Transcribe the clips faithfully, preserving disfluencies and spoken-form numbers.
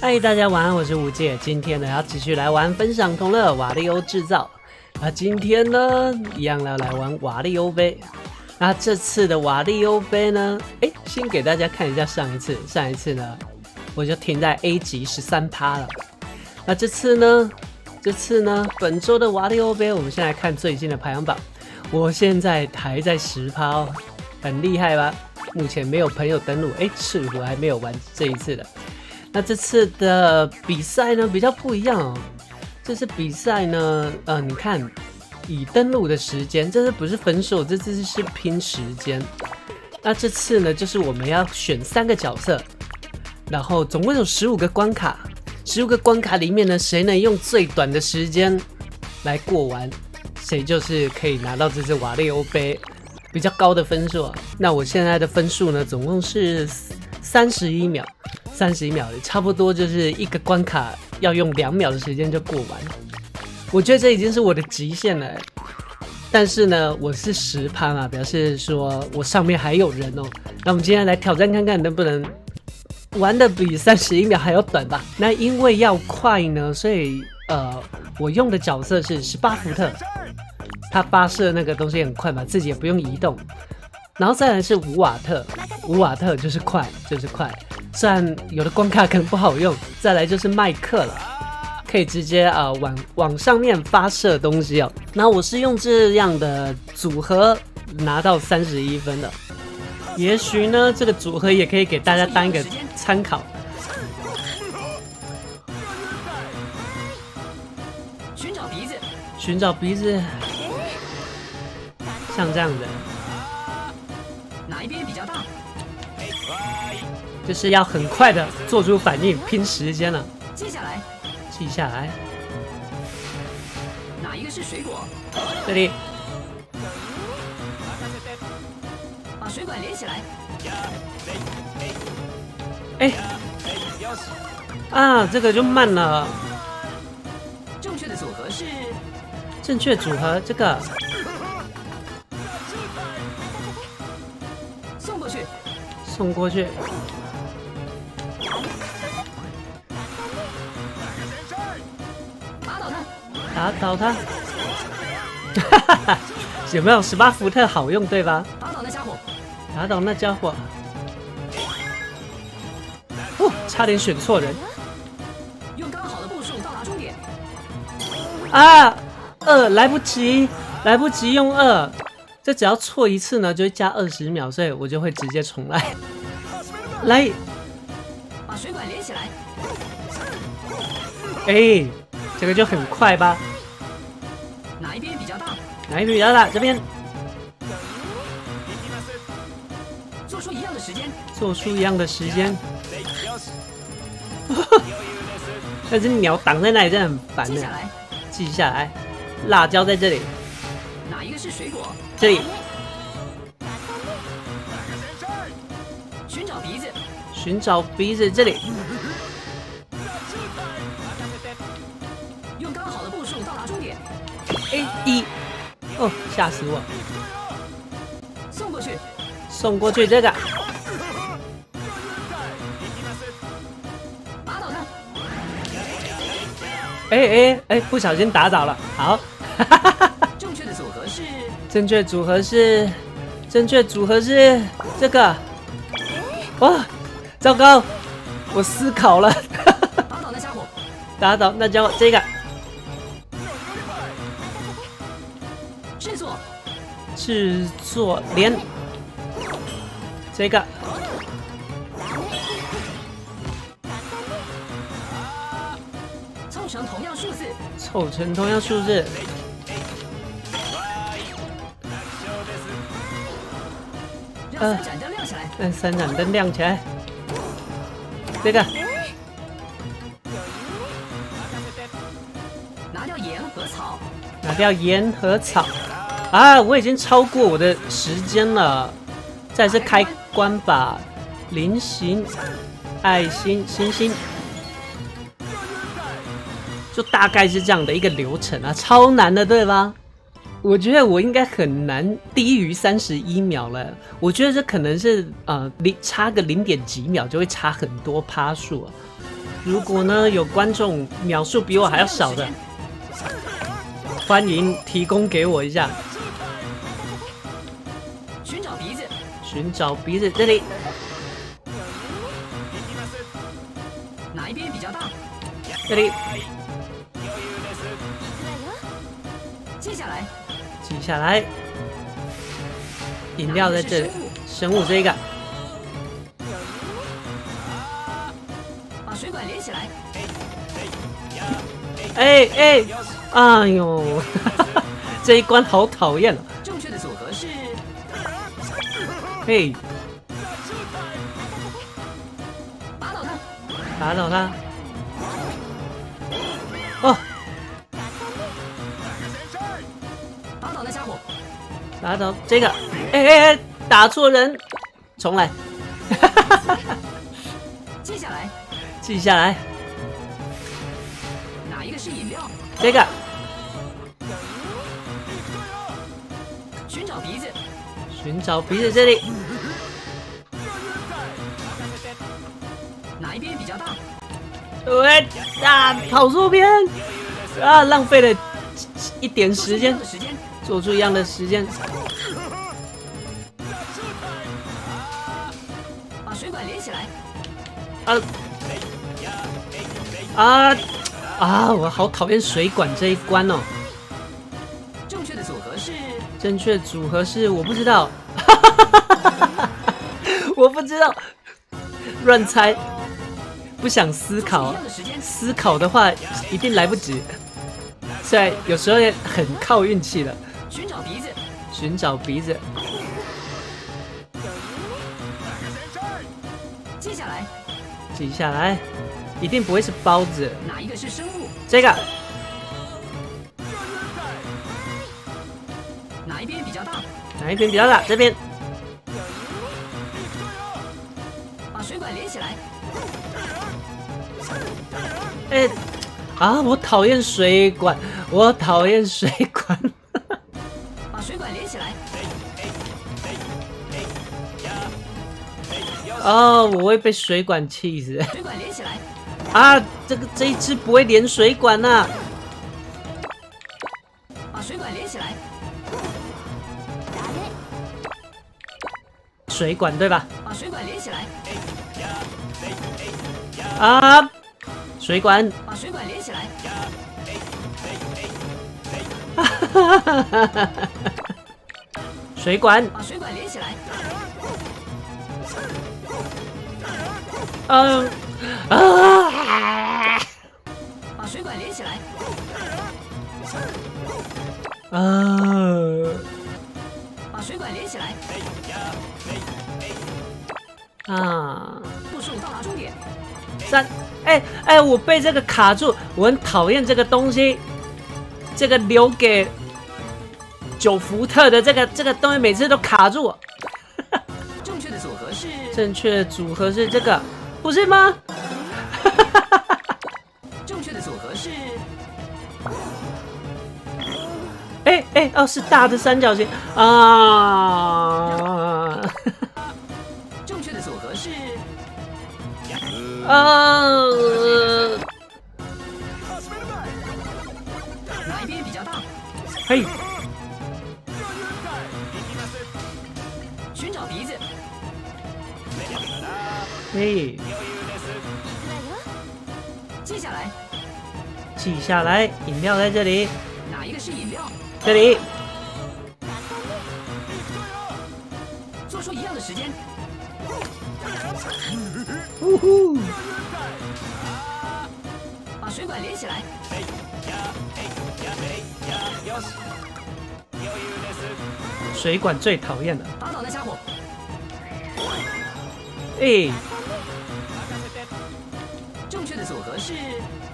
嗨，大家晚安，我是吴界。今天呢，要继续来玩分享同乐瓦力欧制造。那今天呢，一样要来玩瓦力欧杯。那这次的瓦力欧杯呢，哎，先给大家看一下上一次。上一次呢，我就停在 A 级 百分之十三 了。那这次呢，这次呢，本周的瓦力欧杯，我们先来看最新的排行榜。我现在还在 百分之十 哦，很厉害吧？目前没有朋友登录，哎，赤狐还没有玩这一次的。那这次的比赛呢比较不一样哦。这次比赛呢，呃，你看，以登录的时间，这次不是分数，这次是拼时间。那这次呢，就是我们要选三个角色，然后总共有十五个关卡，十五个关卡里面呢，谁能用最短的时间来过完，谁就是可以拿到这次瓦力欧杯比较高的分数啊。那我现在的分数呢，总共是三十一秒。三十一秒，差不多就是一个关卡要用两秒的时间就过完。我觉得这已经是我的极限了。但是呢，我是十趴嘛，表示说我上面还有人哦。那我们今天来挑战看看能不能玩的比三十一秒还要短吧。那因为要快呢，所以呃，我用的角色是十八伏特，它发射那个东西很快嘛，自己也不用移动。然后再来是五瓦特，五瓦特就是快，就是快。虽然有的关卡可能不好用。再来就是麦克了，可以直接啊、呃、往往上面发射东西哦。那我是用这样的组合拿到三十一分的，也许呢这个组合也可以给大家当一个参考。 寻找鼻子， 寻找鼻子，像这样的。 哪一边比较大？ 就是要很快的做出反应，拼时间了。 记下来， 记下来。 哪一个是水果？ 这里， 把水管连起来。 哎，啊，这个就慢了。 正确的组合是？ 正确组合这个。 送过去。 送过去。打倒他！哈哈哈，有没有十八伏特好用对吧？ 打倒那家伙！ 打倒那家伙！哦，差点选错人。 用刚好的步数到达终点。 啊，二来不及，来不及用二，这只要错一次呢，就会加二十秒，所以我就会直接重来。来， 把水管连起来。 哎。这个就很快吧？ 哪一边比较大？ 哪一边比较大？这边。 做出一样的时间。 做出一样的时间。但是鸟挡在那里真的很烦的。 记下来。 记下来。辣椒在这里。 哪一个是水果？ 这里。 寻找鼻子。 寻找鼻子这里。 用刚好的步数到达终点。 A 一，哦，吓死我！ 送过去， 送过去这个。 打倒他！ 哎哎哎，不小心打倒了。好， 正确的组合是？ 正确组合是，正确组合是这个。哇，糟糕，我思考了。 打倒那家伙！ 打倒那家伙，这个。 制作， 制作连这个， 凑成同样数字， 凑成同样数字， 让三盏灯亮起来， 让三盏灯亮起来，这个， 拿掉盐和草， 拿掉盐和草。啊，我已经超过我的时间了。再是开关吧，菱形、爱心、星星，就大概是这样的一个流程啊，超难的，对吧？我觉得我应该很难低于三十一秒了。我觉得这可能是呃零差个零点几秒就会差很多趴数啊。 如果呢有观众秒数比我还要少的，欢迎提供给我一下。 寻找鼻子， 寻找鼻子，这里哪一边比较大？ 这里记下来， 记下来。饮料在这里，生物这个， 把水管连起来。 哎哎，哎呦，这一关好讨厌哦。 正确的组合是嘿， 打倒它， 打倒他。哦， 打倒那家伙。 打倒这个，哎哎哎，打错人，重来。 记下来， 记下来， 哪一个是饮料？ 这个寻找鼻子， 寻找鼻子这里， 哪一边比较大？ 喂啊，跑错边啊，浪费了一点时间， 时间， 做出一样的时间。 把水管连起来。 啊啊啊！我好讨厌水管这一关哦。 正确的组合是正确组合是我不知道，我不知道，乱猜，不想思考一，样的时间。 思考的话一定来不及。虽然有时候也很靠运气的。 寻找鼻子， 寻找鼻子， 记下来， 记下来，一定不会是包子。 哪一个是生物？ 这个哪一边比较大？ 哪一边比较大？这边。 把水管连起来。 哎、啊！我讨厌水管，我讨厌水管。 把水管连起来。 哦，我会被水管气死。 水管连起来。 啊，这个这一只不会连水管呐、啊。 把水管连起来。 水管对吧？ 把水管连起来。 啊，水管。 把水管连起来。 水管。 把水管连起来。 嗯啊。 把水管连起来。 啊。 把水管连起来。 啊。 步数到达终点。 三，哎哎，我被这个卡住，我很讨厌这个东西。这个留给九福特的这个这个东西，每次都卡住我。 正确的组合是正确的组合是这个，不是吗？ 正确的组合是哎哎哦，是大的三角形啊。 正确的组合是啊。 哪一边比较大？ 嘿， 寻找鼻子， 嘿， 记下来， 记下来，饮料在这里， 哪一个是饮料？ 这里。 做出一样的时间。 呜呼！ 把水管连起来。 水管最讨厌了。 打倒那家伙。 哎， 正确的组合是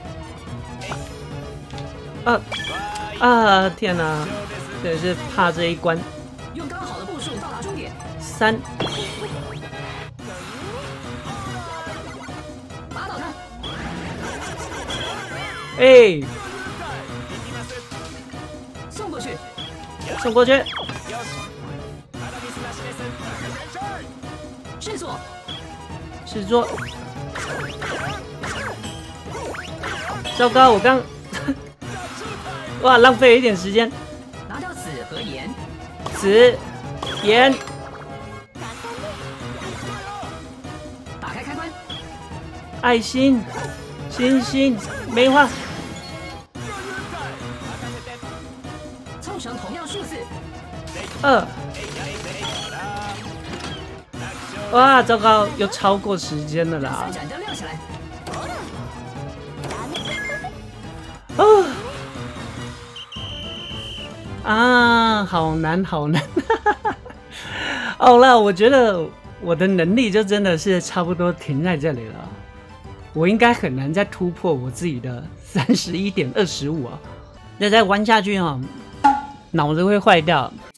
啊啊！天哪，真是怕这一关。 用刚好的步数到达终点。 三， 打倒他。 哎， 送过去。 送过去。 制作。 制作。 糟糕，我刚哇浪费了一点时间。 拿掉子和盐， 紫盐， 打开开关， 爱心，星星，梅花。 凑成同样数字， 二。哇，糟糕，又超过时间了啦三！盏灯亮起来。 哦，啊，好难，好难。好了，我觉得我的能力就真的是差不多停在这里了。我应该很难再突破我自己的三十一点二十五啊！那再玩下去哦，脑子会坏掉。